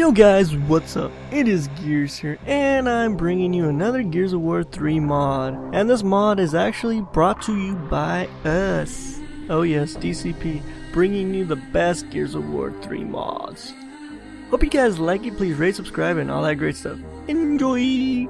Yo guys, what's up? It is Gears here, and I'm bringing you another Gears of War 3 mod. And this mod is actually brought to you by us. Oh yes, DcP, bringing you the best Gears of War 3 mods. Hope you guys like it. Please rate, subscribe, and all that great stuff. Enjoy!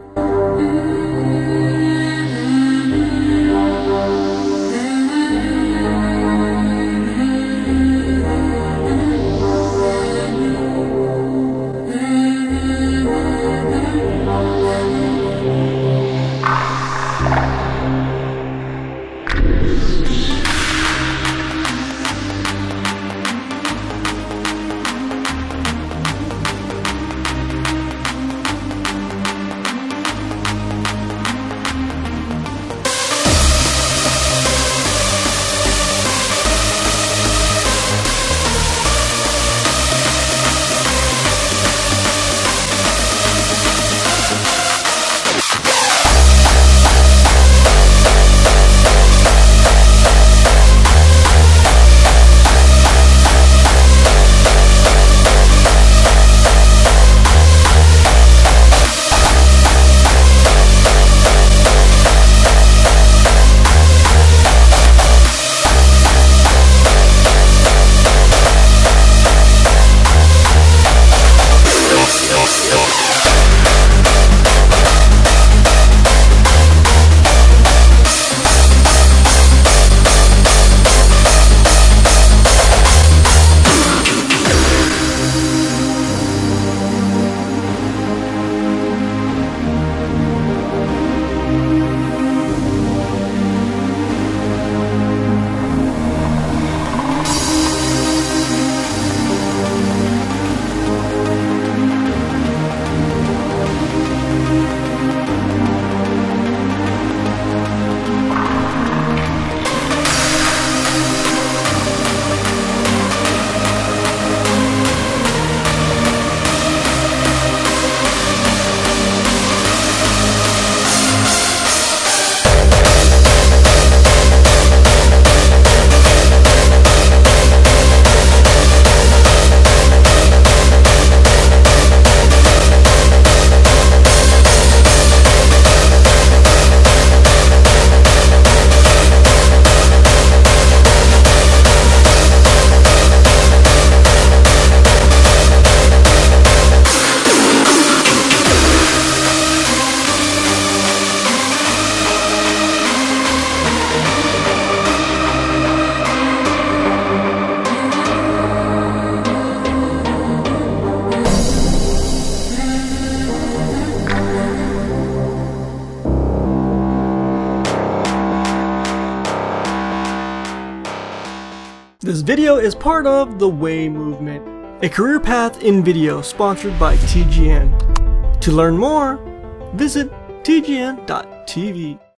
This video is part of the Way movement, a career path in video sponsored by TGN. To learn more, visit tgn.tv.